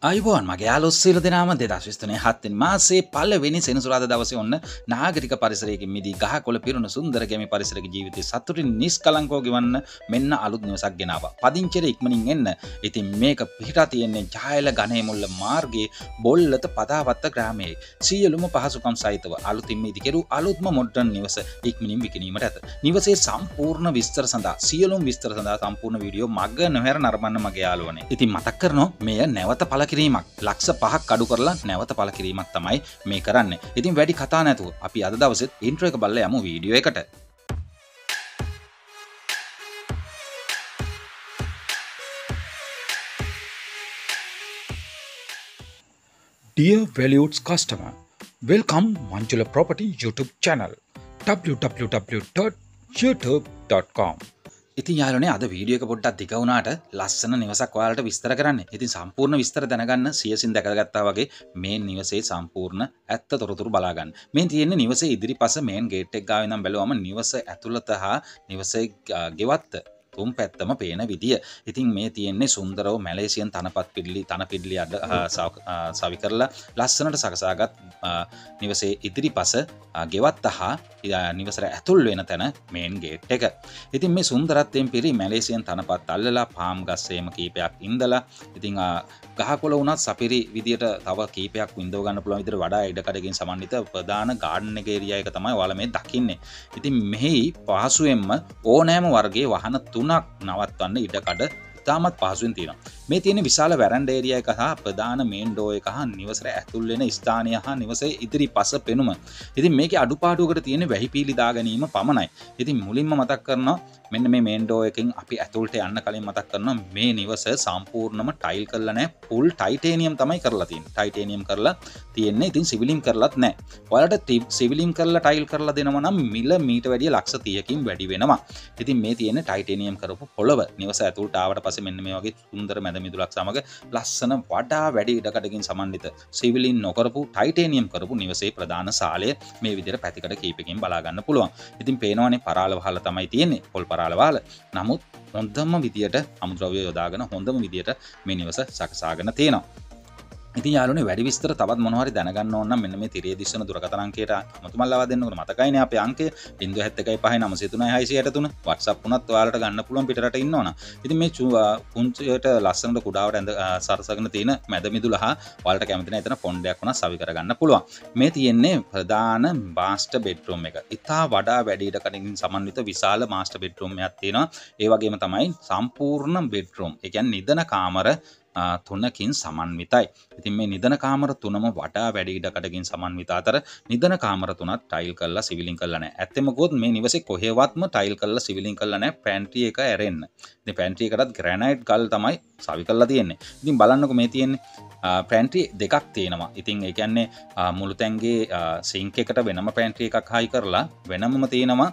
අයිබෝන් මගේ යාළුවෝ සියලු දෙනාම 2023 7 වෙනි මාසයේ පළවෙනි සෙනසුරාදා දවසේ ඔන්න නාගරික පරිසරයකින් මිදී ගහකොළ පිරුණු සුන්දර ගැමි පරිසරයක ජීවිතේ සතුටින් නිස්කලංකව ගෙවන්න මෙන්න අලුත් නිවසක් ගෙනාවා. පදිංචියට ඉක්මනින් එන්න. ඉතින් මේක පිහිටා තියෙන්නේ ජායල ගණේ මුල්ල මාර්ගයේ බොල්ලත පදාවත්ත ග්‍රාමයේ. සියලුම පහසුකම් සහිතව අලුතින් මිදී කෙරු අලුත්ම මොඩර්න් නිවස ඉක්මනින් විකිණීමට ඇත. නිවසේ සම්පූර්ණ විස්තර සඳහා සියලුම විස්තර සඳහා සම්පූර්ණ වීඩියෝ මග නොහැර නරඹන්න මගේ යාළුවනේ. ඉතින් මතක් කරනවා මෙය නැවත පළ කිරීමක් ලක්ෂ 5ක් අඩු කරලා නැවත පළ කිරීමක් තමයි මේ කරන්නේ. ඉතින් වැඩි කතා නැතුව අපි අද දවසෙත් ඉන්ට්‍රෝ එක බලලා යමු වීඩියෝ එකට. Dear valued customer, welcome Manjula Property YouTube channel www.youtube.com. ඉතින් යාළුවනේ අද වීඩියෝ එක පොඩ්ඩක් දිග වුණාට ලස්සන නිවසක් ඔයාලට විස්තර කරන්න. ඉතින් සම්පූර්ණ විස්තර දැනගන්න සියසින් දැකගත්තා වගේ මේ නිවසේ සම්පූර්ණ ඇත්ත තොරතුරු බලා ගන්න. මේ තියෙන්නේ නිවසේ ඉදිරිපස මේන් ගේට් එක ගාව ඉඳන් බැලුවම නිවස ඇතුළත හා නිවසේ ගෙවත්ත තුන් පැත්තම පේන විදිය. ඉතින් මේ තියෙන්නේ සුන්දරව මැලේසියන් තනපත් පිඩලි අඩ සවි කරලා ලස්සනට සකසාගත් නිවසේ ඉදිරිපස ගෙවත්ත හා නිවසට ඇතුල් වෙන තැන මේන් ගේට් එක. ඉතින් මේ සුන්දරත්වයෙන් පිරි මැලේසියන් තනපත් අල්ලලා පාම් ගස්සේම කීපයක් ඉඳලා ඉතින් ගහකොළ වුණත් සපිරි විදියට තව කීපයක් වින්දව ගන්න පුළුවන් විදිහට වඩා ඉඩකඩකින් සමන්විත ප්‍රධාන ගාඩන් එක ඒරියා එක තමයි ඔයාලා මේ දකින්නේ. ඉතින් මෙහි පහසුවෙන්ම ඕනෑම වර්ගයේ වාහන 3ක් නවත්වන්න ඉඩකඩ ඉතාමත් පහසුවෙන් තියෙනවා. මේ තියෙන විශාල වැරන්ඩ ඒරියා එක හා ප්‍රධාන මේන් ඩෝර් එක හා නිවසට ඇතුල් වෙන ස්ථානය හා නිවසේ ඉදිරිපස පෙනුම. ඉතින් මේකේ අඩුපාඩුවකට තියෙන වැහිපීලි දා ගැනීම පමණයි. ඉතින් මුලින්ම මතක් කරනවා මෙන්න මේ මේන් ඩෝර් එකෙන් අපි ඇතුළට යන්න කලින් මතක් කරනවා මේ නිවස සම්පූර්ණම ටයිල් කරලා නැහැ. ෆුල් ටයිටේනියම් තමයි කරලා තියෙන්නේ. ටයිටේනියම් කරලා තියෙන්නේ. ඉතින් සිවිලිම් කරලත් නැහැ. ඔයාලට සිවිලිම් කරලා ටයිල් කරලා දෙනවා නම් මිල මීට වැඩිය ලක්ෂ 30කින් වැඩි වෙනවා. ඉතින් මේ තියෙන්නේ ටයිටේනියම් කරපු පොළව. නිවස ඇතුළට ආවට පස්සේ මෙන්න මේ වගේ සුන්දර මැද මිදුලක් සමග ලස්සන වඩා වැඩි ඉඩකඩකින් සමන්විත සිවිලින් නොකරපු ටයිටේනියම් කරපු නිවසේ ප්‍රධාන සාලය මේ විදිහට පැතිකඩ කීපකින් බලා ගන්න පුළුවන්. ඉතින් පේනවනේ පරාල වහලා තමයි තියෙන්නේ. පොල් පරාල වහල. නමුත් හොඳම විදියට අමුද්‍රව්‍ය යොදාගෙන හොඳම විදියට මේ නිවස සකසාගෙන තියෙනවා. ඉතින් යාළුවනේ වැඩි විස්තර තවත් මොනවා හරි දැනගන්න ඕන නම් මෙන්න මේ තිරේ දිස්සන දුරකථන අංකයට අමතුමල්ලාවා දෙන්නකොට මතකයිනේ අපේ අංකය 071593663 WhatsApp උනත් ඔයාලට ගන්න පුළුවන් පිටරට ඉන්නවනම්. ඉතින් මේ පුංචියට ලස්සනට කුඩාවට ඇඳ සරසගෙන තියෙන මැද මිදුලහා ඔයාලට කැමති නම් එතන ෆොන්ඩයක් උනත් සවි කරගන්න පුළුවන්. මේ තියෙන්නේ ප්‍රධාන මාස්ටර් බෙඩ්රූම් එක. ඉතා වඩා වැඩි ඉඩකඩකින් සමන්විත විශාල මාස්ටර් බෙඩ්රූම් එකක් තියෙනවා. ඒ වගේම තමයි සම්පූර්ණ බෙඩ්රූම්. ඒ කියන්නේ නිදන කාමර 3කින් සමන්විතයි. ඉතින් මේ නිදන කාමර 3ම වඩා වැඩි ඉඩකඩකින් සමන්විත අතර නිදන කාමර 3ත් ටයිල් කරලා සිවිලින් කරලා නැහැ. ඇත්තම ගොත් මේ නිවසේ කොහෙවත්ම ටයිල් කරලා සිවිලින් කරලා නැහැ. පැන්ට්‍රි එක ඇරෙන්න. ඉතින් පැන්ට්‍රි එකටත් ග්‍රැනයිට් ගල් තමයි සවි කරලා තියෙන්නේ. ඉතින් බලන්නකො මේ තියෙන්නේ පැන්ට්‍රි දෙකක් තියෙනවා. ඉතින් ඒ කියන්නේ මුළු තැන්ගේ සිංක් එකට වෙනම පැන්ට්‍රි එකක් හයි කරලා වෙනමම තියෙනවා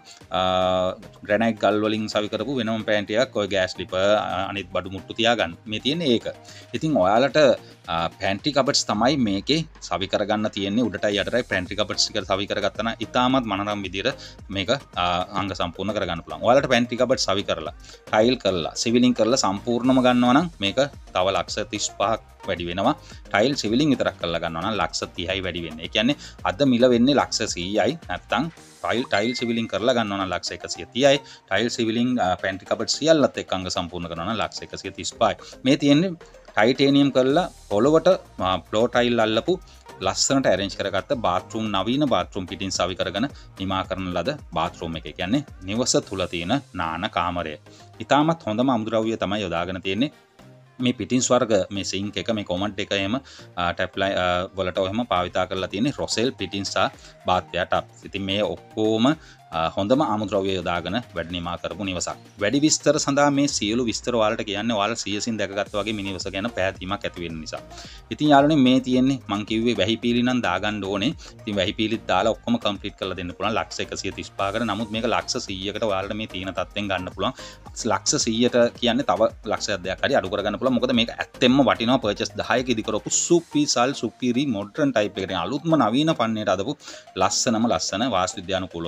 ග්‍රැනයිට් ගල් වලින් සවි කරපු වෙනම පැන්ට්‍රි එකක් ඔය ගෑස් ලිපර් අනිත් බඩු මුට්ටු තියාගන්න. මේ තියෙන්නේ ඒක. ඉතින් ඔයාලට පැන්ට්‍රි කබඩ්ස් තමයි මේකේ සවි කරගන්න තියෙන්නේ. උඩටයි යටටයි පැන්ට්‍රි කබඩ්ස් එක සවි කරගත්තා නම් ඉතාමත් මනරම් විදියට මේක අංග සම්පූර්ණ කරගන්න පුළුවන්. ඔයාලට පැන්ට්‍රි කබඩ් සවි කරලා ටයිල් කරලා සිවිලින් කරලා සම්පූර්ණම ගන්නවා නම් මේක තව ලක්ෂ 35ක් වැඩි වෙනවා. ටයිල් සිවිලින් විතරක් කරලා ගන්නවා නම් ලක්ෂ 30යි වැඩි වෙන්නේ. ඒ කියන්නේ අද මිල වෙන්නේ ලක්ෂ 100යි. නැත්තම් ටයිල් සිවිලින් කරලා ගන්නවා නම් ලක්ෂ 130යි. ටයිල් සිවිලින් පැන්ට්‍රි කබඩ් සියල්ලත් එක්ක අංග සම්පූර්ණ කරනවා නම් ලක්ෂ 135යි. මේ තියෙන්නේ ටයිටේනියම් කරලා පොළවට ෆ්ලෝ ටයිල් අල්ලපු ලස්සනට ඇරේන්ජ් කරගත්ත බාත්රූම් නවීන බාත්රූම් පිටින් සවි කරගෙන නිමා කරන ලද බාත්රූම් එක. කියන්නේ නිවස තුල තියෙන නාන කාමරය. ඉතාමත් හොඳම අමුද්‍රව්‍ය තමයි යොදාගෙන තියෙන්නේ. මේ පිටින් ස්වර්ග මේ සිංක් එක මේ කොමන්ට් එක එහෙම ටැප්ලයි වලට ඔහෙම භාවිතා කරලා තියෙන්නේ රොසෙල් පිටින් සහ බාත්වැයර් ටප්. ඉතින් මේ ඔක්කොම හොඳම අමුද්‍රව්‍ය යොදාගෙන වැඩ නිමා කරපු නිවසක්. වැඩි විස්තර සඳහා මේ සියලු විස්තර ඔයාලට කියන්නේ ඔයාලා සියසින් දැකගත්තා වගේ මේ නිවස ගැන පැහැදීමක් ඇති වෙන නිසා. ඉතින් යාළුවනේ මේ තියෙන්නේ මං කිව්වේ වැහිපීලි නම් දාගන්න ඕනේ. ඉතින් වැහිපීලිත් දාලා ඔක්කොම කම්ප්ලීට් කරලා දෙන්න පුළුවන් ලක්ෂ 135කට. නමුත් මේක ලක්ෂ 100කට ඔයාලට මේ තියෙන තත්ත්වෙන් ගන්න පුළුවන්. ලක්ෂ 100ට කියන්නේ තව ලක්ෂයක් දෙකක් හරි අඩු කරගන්න පුළුවන්. මොකද මේක ඇත්තෙන්ම වටිනවා පර්චේස් 10ක ඉදි කරපු සුපිසල් සුපිරි මොඩර්න් ටයිප් එකකින් අලුත්ම නවීන පන්නේට අදපු ලස්සන වාස්තු විද්‍යානුකූලව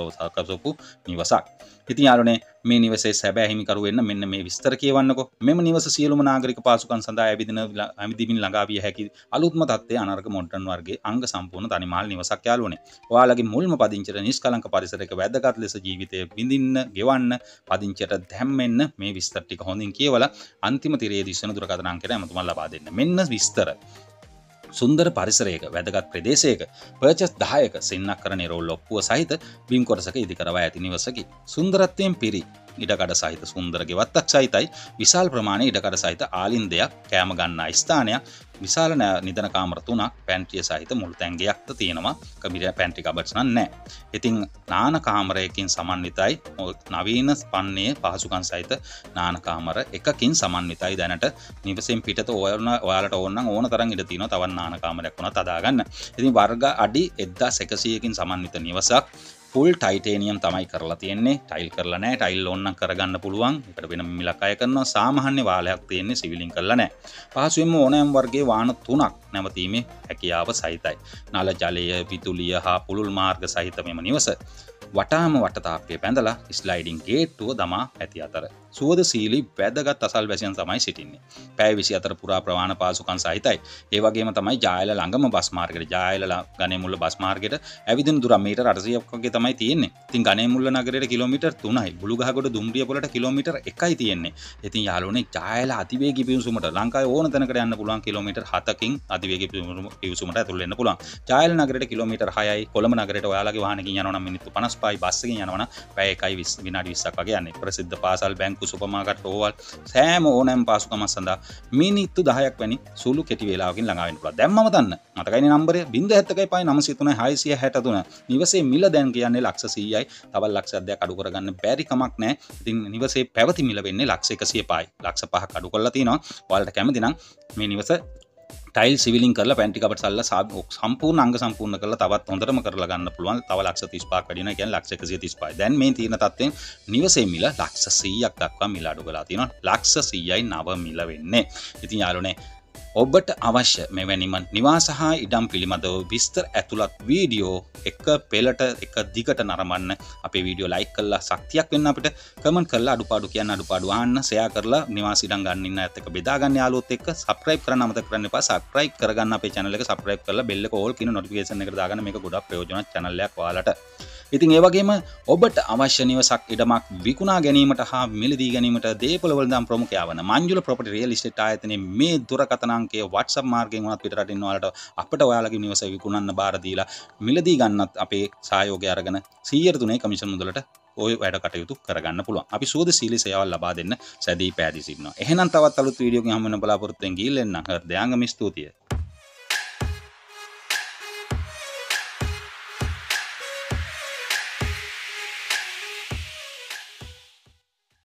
සලසපු නිවසක්. ඉතින් යාළුවනේ මේ නිවසේ සැබෑ හිමිකරු වෙන්න මෙන්න මේ විස්තර කියවන්නකෝ. මෙම නිවස සියලුම නාගරික පාසුකම් සඳහා ඇවිදිමින් ළඟා විය හැකි අලුත්ම තත්ත්වයේ අනර්ග මොඩර්න් වර්ගයේ අංග සම්පූර්ණ තනිමාල් නිවසක් යාළුවනේ. ඔයාලගේ මුල්ම පදිංචියට නිෂ්කලංක පරිසරයක වැදගත් ලෙස ජීවිතය විඳින්න, ගෙවන්න, පදිංචියට දැම්මෙන්න මේ විස්තර ටික හොඳින් කියවලා අන්තිම තිරයේදී ඉස්සන දුරකථන අංකයට ඇමතුමක් ලබා දෙන්න. මෙන්න විස්තර. සුන්දර පරිසරයක වැදගත් ප්‍රදේශයක පර්චස් 10ක සින්නක් කර නිරෝල් ඔප්පුව සහිත බිම් කොටසක ඉදිකරවා ඇති නිවසකි. සුන්දරත්වයෙන් පිරි ඉඩකඩ සහිත සුන්දර ගෙවත්තක් සහිතයි. විශාල ප්‍රමාණයේ ඉඩකඩ සහිත ආලින්දයක්, කෑම ගන්නා ස්ථානයක්, විශාල නිදන කාමර 3ක්, පැන්ට්‍රිය සහිත මුළු තැන්ගයක්ද තියෙනවා. කමිර පැන්ට්‍රි කබඩ්ස් නැහැ. ඉතින් නාන කාමරයකින් සමන්විතයි. නවීන ස්පන්නේ පහසුකම් සහිත නාන කාමර එකකින් සමන්විතයි. දැනට නිවසෙන් පිටත ඔයාලට ඕන නම් ඕන තරම් ඉඩ තියෙනවා. තවත් නාන කාමරයක් වුණත් හදාගන්න. ඉතින් වර්ග අඩි 1100කින් සමන්විත නිවසක්. ෆුල් ටයිටේනියම් තමයි කරලා තියෙන්නේ. ටයිල් කරලා නැහැ. ටයිල් ඕන නම් කරගන්න පුළුවන්. ඒකට වෙන මිලක් අය කරනවා. සාමාන්‍ය වාලයක් තියෙන්නේ, සිවිලින් කරලා නැහැ. පහසුවෙන්ම ඕනෑම වර්ගයේ වාහන 3ක් නැවතීමේ හැකියාව සහිතයි. නල ජලය, විදුලිය හා පුළුල් මාර්ග සහිත මෙම නිවස වටාම වටතාප්පය බැඳලා ස්ලයිඩින් ගේට්ටුව දමා ඇති අතර සුවදශීලී වැදගත් අසල්වැසියන් තමයි සිටින්නේ. පැය 24 පුරා ප්‍රවාහන පාසුකම් සහිතයි. ඒ වගේම තමයි ජායල ළඟම බස් මාර්ගයට, ජායල ගණේමුල්ල බස් මාර්ගයට ඇවිදින දුර මීටර 800ක් වගේ තමයි තියෙන්නේ. ඉතින් ගණේමුල්ල නගරයට කිලෝමීටර් 3යි. බුලුගහගොඩ දුම්රිය පොළට කිලෝමීටර් 1යි තියෙන්නේ. ඉතින් යාළුවනේ ජායල අතිවේගී පිවිසුමට ලංකාවේ ඕන තැනකට යන්න පුළුවන් කිලෝමීටර් 7කින් අතිවේගී පිවිසුමට ඇතුල් වෙන්න පුළුවන්. ජායල නගරයට කිලෝමීටර් 6යි. කොළඹ නගරයට ඔයාලගේ වාහනකින් යනවා නම් මිනිත්තු 55යි, බස් එකකින් යනවා නම් පැය 1යි විනාඩි 20ක් වගේ යන්නේ. ප්‍රසිද්ධ පාසල්, බැංකු, සුපර්මාකට්, රෝවල් සෑම ඕනෑම පාසුකමක් සඳහා මිනිත්තු 10ක් වැනි සුළු කෙටි වේලාවකින් ළඟා වෙන්න පුළුවන්. දැන් මම දන්න මතකයිනේ නම්බරය 071.903.663. නිවසේ මිල දැන් කියන්නේ ලක්ෂ 100යි. තවත් ලක්ෂ 2ක් අඩු කරගන්න බැරි කමක් නැහැ. ඉතින් නිවසේ පැවති මිල වෙන්නේ ලක්ෂ 105යි. ලක්ෂ 5ක් අඩු කරලා තිනවා. ඔයාලට කැමති නම් මේ නිවස ටයිල් සිවිලින් කරලා පැන්ට්‍රි කබඩ් සල්ලා සම්පූර්ණ අංග සම්පූර්ණ කරලා තවත් හොඳටම කරලා ගන්න පුළුවන්. තව ලක්ෂ 35ක් වැඩි වෙනවා. කියන්නේ ලක්ෂ 135යි. දැන් මේ තියෙන තත්ත්වයෙන් නිවසේ මිල ලක්ෂ 100ක් දක්වා මිල අඩු කරලා තියෙනවා. ලක්ෂ 100යි නව මිල වෙන්නේ. ඉතින් යාළුවනේ ඔබට අවශ්‍ය මෙවැනිම නිවාස හා ඉඩම් පිළිබඳව විස්තර ඇතුළත් වීඩියෝ එක පෙළට එක දිගට නරඹන්න. අපේ වීඩියෝ ලයික් කරලා ශක්තියක් වෙන්න අපිට. කමෙන්ට් කරලා අඩුපාඩු කියන්න අඩුපාඩු අහන්න, ෂෙයා කරලා නිවාස ඉඩම් ගන්න ඉන්න ඇත්ත එක බෙදා ගන්න යාළුවොත් එක්ක. සබ්ස්ක්‍රයිබ් කරන්න අමතක කරන්න එපා. සබ්ස්ක්‍රයිබ් කරගන්න අපේ channel එක. සබ්ස්ක්‍රයිබ් කරලා bell එක all කියන notification එකට දාගන්න. මේක ගොඩක් ප්‍රයෝජනවත් channel එකක් ඔයාලට. ඉතින් ඒ වගේම ඔබට අවශ්‍ය නිවසක් ඉඩමක් විකුණා ගැනීමට හා මිලදී ගැනීමට දේපොළ වලදම් ප්‍රමුඛයා වන මංජුල ප්‍රොපර්ටි රියල් එස්ටේට් ආයතනයේ මේ දුරකථන අංකය WhatsApp මාර්ගයෙන් වුණත් පිටරටින් ඉන්න ඔයාලට අපිට ඔයාලගේ නිවස විකුණන්න බාර දීලා මිලදී ගන්නත් අපේ සහයෝගය අරගෙන 100% කමිෂන් මුදලට ඔය වැඩ කටයුතු කරගන්න පුළුවන්. අපි සුවදශීලී සේවල් ලබා දෙන්න සැදී පැහැදී සිටිනවා. එහෙනම් තවත් අලුත් වීඩියෝකින් හමු වෙන බලාපොරොත්තු වෙන ගිහින් එන්න. හෘදයාංගම ස්තුතියි.